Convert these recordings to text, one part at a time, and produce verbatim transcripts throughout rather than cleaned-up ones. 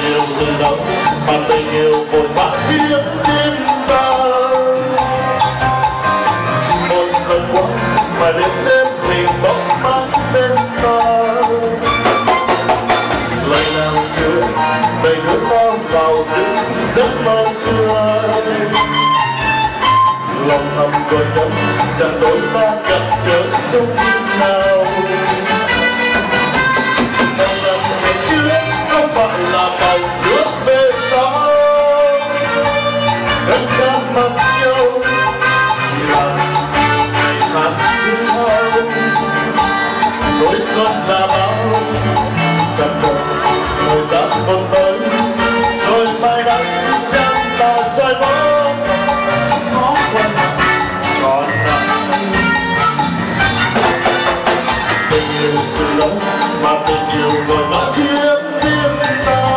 yêu từ đâu mà tình yêu vội vã chiếm tim ta. Chỉ một lần qua mà đến đêm mình bóng mát bên ta. Lời nào xưa đầy nước ta vào những giấc mơ xưa. Lòng thầm còn nhớ rằng đôi ta gặp gỡ trong tim nào. Mong rằng ngày trước không phải là màu nước về sau. Đất xa mặt nhau chỉ là ngày tháng hư hao. Nỗi xuân là bao chẳng đợi thời gian còn tới. Rồi mai nắng trăng ta soi bóng có quên còn nắng. Tình yêu từ lâu mà tình yêu vội vã chiếm tim ta.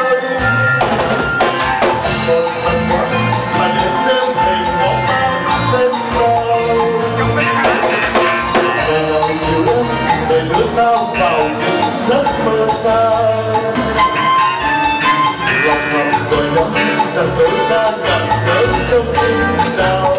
Chỉ một lần qua mà đến đêm hình bóng mát bên ta. Về lòng xưa để nước ta vào những giấc mơ xa. Lòng thầm tôi nhớ rằng tôi đã gặp gỡ trong tim nào.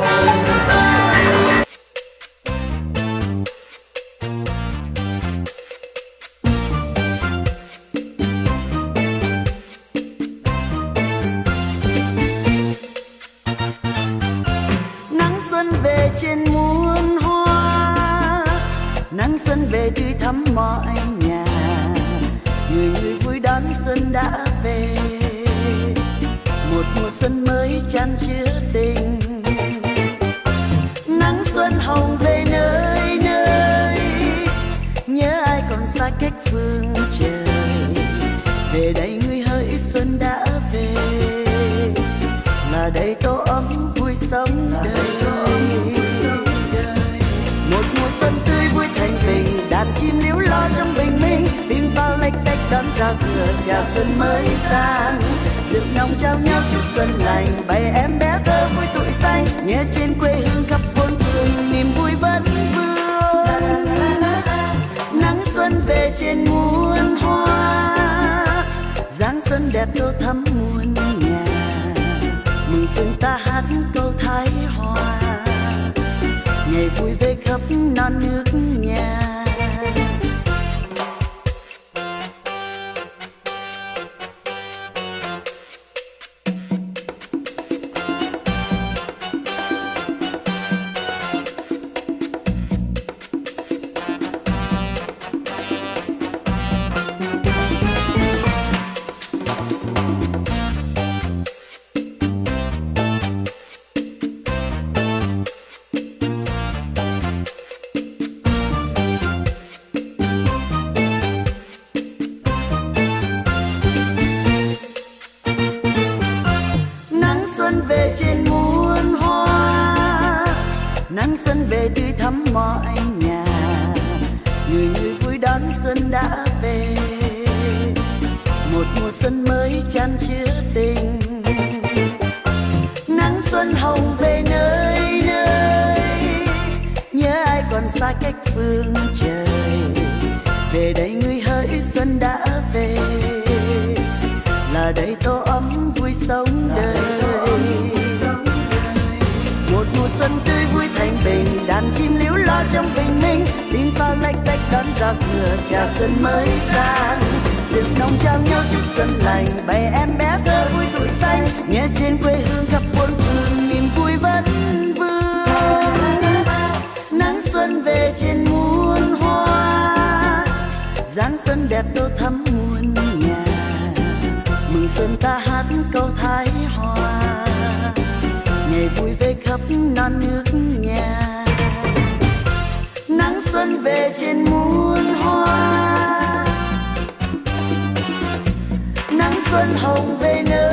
Nắng xuân về trên muôn hoa, nắng xuân về tươi thắm mọi nhà. Người người vui đón xuân đã về, một mùa xuân mới chan chứa tình. Nắng xuân hồng về nơi nơi, nhớ ai còn xa cách phương trời. Về đây người hỡi xuân đã về, là đây tổ ấm vui sống đời. Một mùa xuân tươi vui thành bình, đàn chim líu lo trong bình minh. Tiếng pháo lách tách đón giao thừa chào xuân mới sang. Rượu nồng trao nhau chúc xuân lành, bày em bé thơ vui tuổi xanh. Nghe trên quê hương khắp bốn phương niềm vui vẫn vương. Nắng xuân về trên muôn hoa, dáng xuân đẹp tô thắm muôn nhà. Mừng xuân ta hát câu thái hòa, ngày vui về khắp non nước nhà. Nắng xuân về tươi thắm mọi nhà, người người vui đón xuân đã về, một mùa xuân mới chan chứa tình. Nắng xuân hồng về nơi nơi, nhớ ai còn xa cách phương trời. Về đây người hỡi xuân đã về, là đây tổ ấm vui sống đời. Một mùa xuân tươi vui thành bình, đàn chim líu lo trong bình minh. Tiếng pháo lách tách đón giao thừa chào xuân mới sang. Rượu nồng trao nhau chúc xuân lành, bày em bé thơ vui tuổi xanh. Nghe trên quê hương khắp bốn phương niềm vui vẫn vương. Nắng xuân về trên muôn hoa, dáng xuân đẹp tô thắm muôn nhà. Mừng xuân ta hát câu thái hòa, ngày vui về khắp non nước nhà. Nắng xuân về trên muôn hoa, nắng xuân hồng về nơi